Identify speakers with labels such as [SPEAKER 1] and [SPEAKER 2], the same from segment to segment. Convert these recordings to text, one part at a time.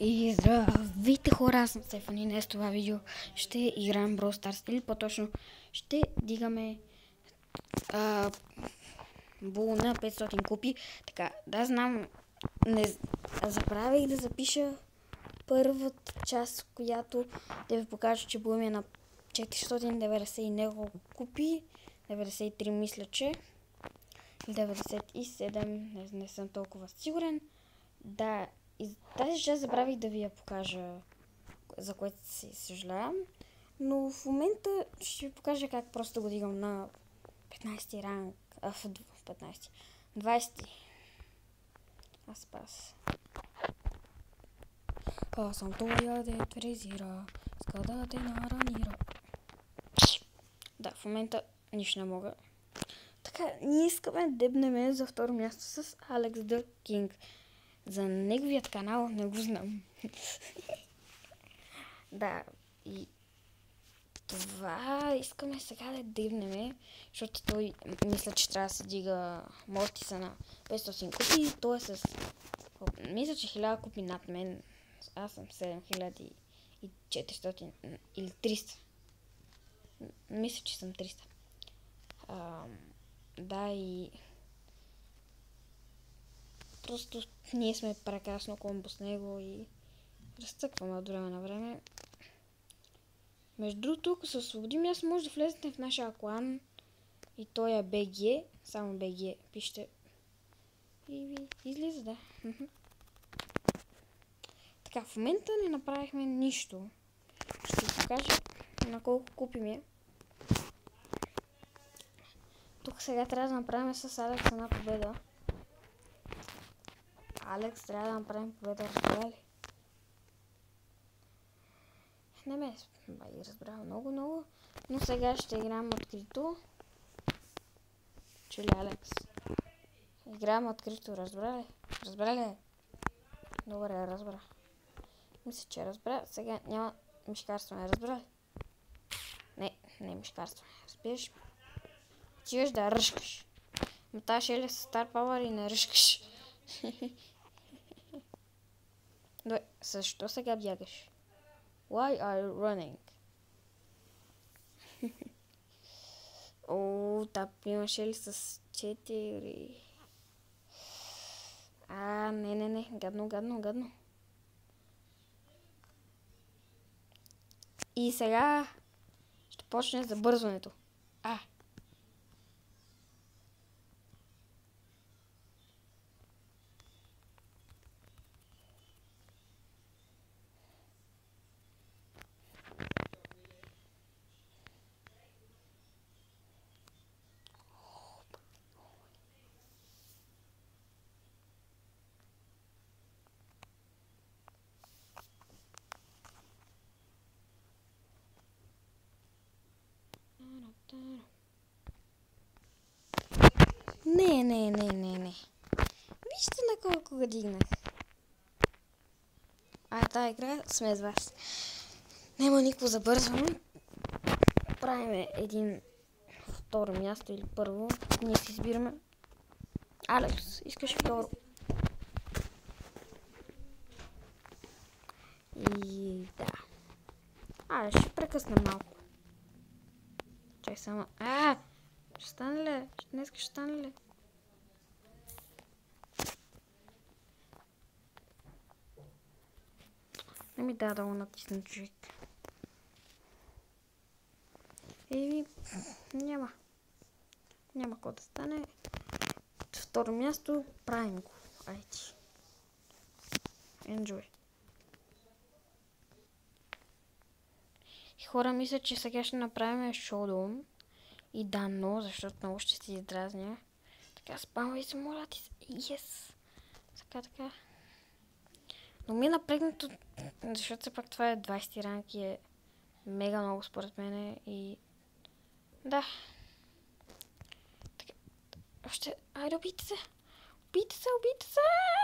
[SPEAKER 1] И здравейте хора, аз съм Стефани. Днес това видео ще играем Brawl Stars, или по-точно ще дигаме бул на 500 купи. Така, да знам, забравих да запиша първата част, която да ви покажа, че бул ми е на 490 и няколко купи. 93 мисля, че. Или 97, не съм толкова сигурен. Да, и тази част забравих да ви я покажа, за което си съжалявам. Но в момента ще ви покажа как просто го дигам на 15 ранг. 15. 20. Аз пас. Аз съм тоя де трезира. Ска да те наранира. Да, в момента нищо не мога. Така, ние искаме да дебнем за второ място с Алекс The King. За неговият канал не го знам. Да, и това искаме сега да дивнеме, защото той мисля, че трябва да се дига Мортиса на 500 купи. Той е с... мисля, че 1000 купи над мен. Аз съм 7400 или 300. Мисля, че съм 300. Да, и... просто ние сме прекрасно комбо с него и разцъкваме от време на време. Между другото, ако се освободим, аз може да влезете в нашия клан и той е БГ, само БГ, пишете и ви излиза, да. Така, в момента не направихме нищо. Ще ви покажа на колко купи ми е. Тук сега трябва да направим с Алекс една победа. Алекс, трябва да направим победа, разбира ли? Не ме разбрах много, но сега ще играем открито. Чули, Алекс? Играем открито, разбра ли? Разбра ли? Добре, разбра. Мисля, че разбра. Сега няма мишкарстване, разбра ли? Не е мишкарстване, разбираш? Тиваш да ръшкаш. Моташ или с Star Power и не ръшкаш. Добре, защо сега бягаш? Why are you running? О, тап имаше ли с 4? Не. Гадно. И сега ще почне забързването. Не. Вижте на колко го дигнах. Тази игра сме с вас. Няма никакво забързване. Правиме един второ място или първо. Ние си избираме. Алекс, искаш второ. И да. Ще прекъсна малко. Чай само. Ще стане ли? Днеска ще стане ли? Не ми да го натисна човек. Няма какво да стане. Второ място, правим го. Айде. Enjoy. Хора, мисля, че сега ще направим шоудоун. И дано, защото много ще си издразня. Така, спамвай се, моля ти се. Yes! Така. Но ми е напрегнато, защото все пак това е 20 ранг и е мега много според мене и... да. Така, още... Айде, убийте се! Убийте се!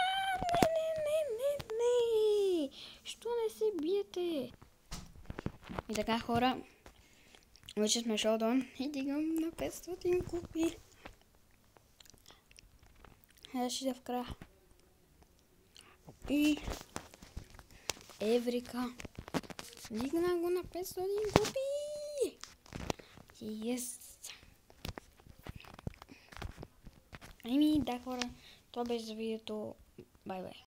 [SPEAKER 1] Не! Що не се биете? И така, хора, вече сме шоудоун и дигам на 500 купи. Хайде ще да в края. И Еврика. Дигна го на 500 копии. Yes. Ами да, хора, това беше за видеото. Бай-бай.